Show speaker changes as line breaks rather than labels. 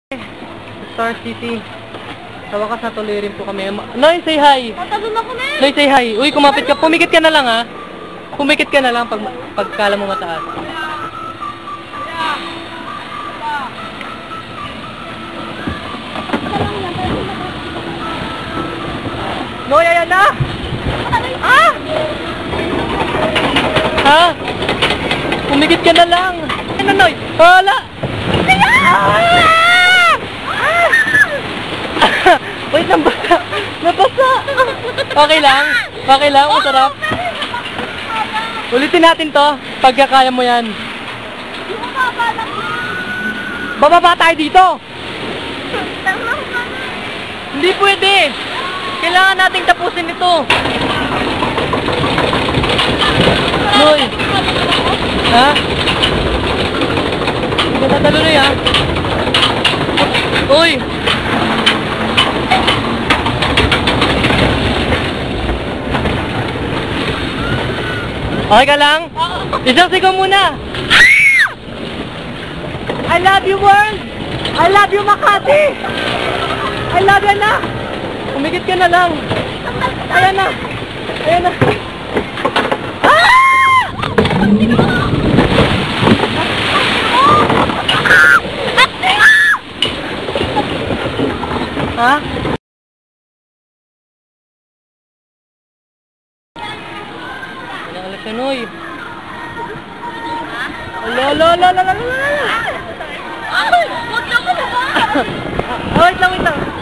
Star City. Sa wakas natuloy rin po kami. Noy, say hi!
Matalo na kami!
Noy, say hi! Uy, kumapit ka. Pumikit ka na lang, ha? Pumikit ka na lang pag kala mo mataas. Noy, ayan na! Ah! Ha? Pumikit ka na lang! Ano, Noy? Wala! Wait, nabasa! Nabasa! Okay lang? Okay lang? Masarap? Ulitin natin to. Pagkakaya mo yan. Bababa tayo dito! Hindi pwede! Kailangan nating tapusin ito. Noy! Ha? Hindi ka tatalo na yan. Uy! Okay ka lang? Isang sigaw muna! I love you, world! I love you, Makati! I love you, anak! Umigit ka na lang! Ayan na! Ayan na! Ha? Alam ka, Noy. Ala.
Ay! Huwag na mo na ba?
Wait lang.